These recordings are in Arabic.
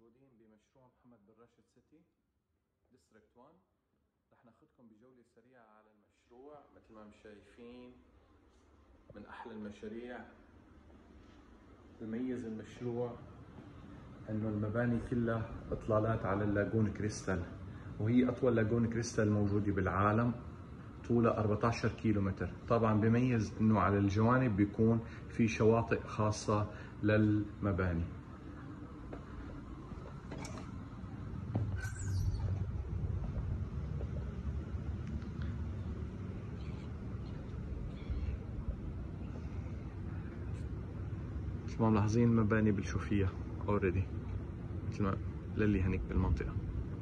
موجودين بمشروع محمد بن راشد سيتي ديستريكت 1. رح ناخذكم بجولة سريعة على المشروع. مثل ما شايفين من أحلى المشاريع. الميز المشروع إنه المباني كلها إطلالات على اللاجون كريستال، وهي أطول لاجون كريستال موجودة بالعالم، طولها 14 كيلومتر. طبعا بميز إنه على الجوانب بيكون في شواطئ خاصة للمباني. مثل ما ملاحظين المباني بالشوفية اوريدي مثل ما للي هنيك بالمنطقة.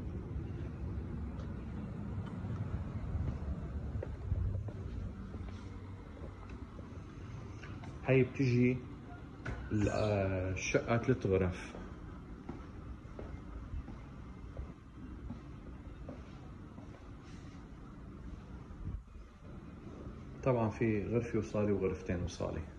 هي بتجي الشقة 3 غرف. طبعا في غرفة وصالة وغرفتين وصالة.